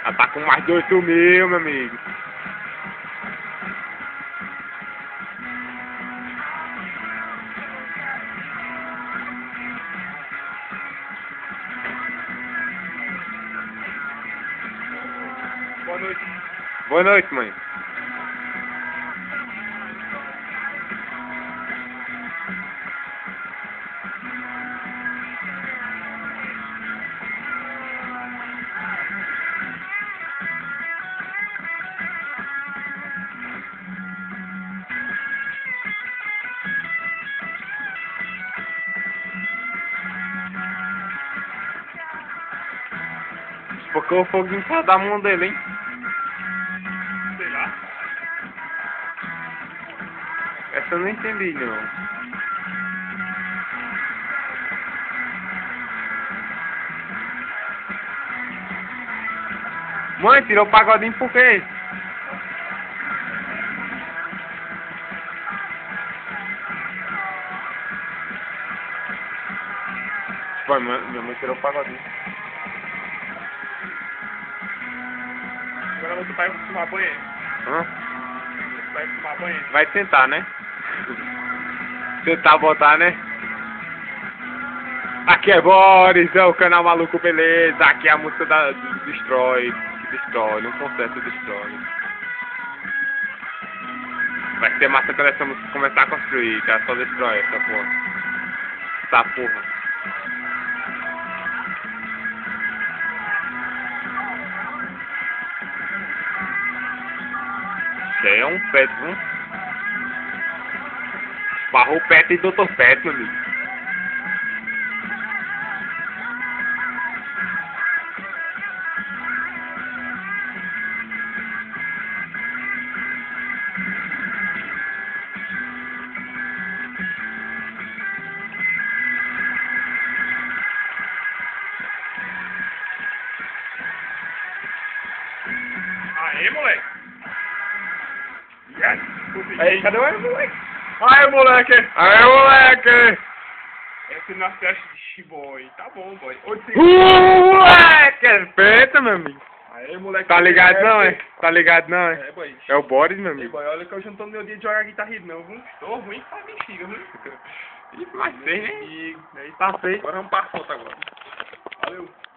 Já tá com mais de 8.000, meu amigo. Boa noite. Boa noite, mãe. Espocou o foguinho pra dar a mão dele, hein? Sei lá. Essa eu não entendi, não. Mãe, tirou o pagodinho por quê? Foi, minha mãe tirou o pagodinho. Agora você vai tomar banho. Hã? Você vai tomar banho. Vai tentar, né? Tentar botar, né? Aqui é Boris, é o canal Maluco Beleza. Aqui é a música do Destrói. Destrói, não conserta, destrói. Vai ser massa quando essa música começar a construir, tá? Só destrói essa porra. Essa porra. Isso aí é um pet, viu? Barrou o pet e Dr. Pet, meu amigo. Aê, moleque. Yes. Aí, cadê o moleque? Aê, moleque. Aê, moleque! Esse na festa de Chiboy. Tá bom, boy. Moleque! Respeita, meu amigo. Aê, moleque. Tá ligado não, é? Tá ligado não, é? É, boy. É o Boris, meu Ei, amigo. boy, olha que hoje eu não tô no meu dia de jogar guitarra não, viu? Tô ruim pra bexiga, viu? Ih, mas feio, né? E aí, Tá feio. agora vamos pra foto agora. Valeu.